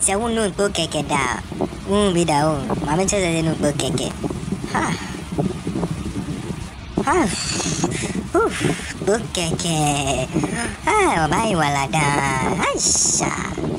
Se uno keke da. Bida mama cheza no keke. Ha. Ha. Keke. Bai wala da. Aisha.